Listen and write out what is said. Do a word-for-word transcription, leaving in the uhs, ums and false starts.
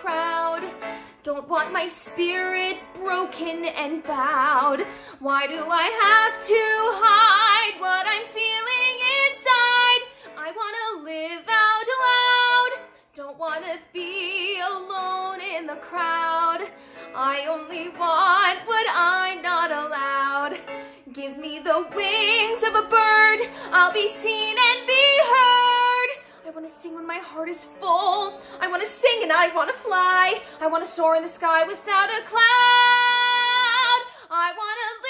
crowd. Don't want my spirit broken and bowed. Why do I have to hide what I'm feeling inside? I wanna live out loud. Don't wanna be alone in the crowd. I only want what I'm not allowed. Give me the wings of a bird. I'll be seen and be heard. I wanna sing when my heart is full. I wanna sing and I wanna fly. I wanna soar in the sky without a cloud. I wanna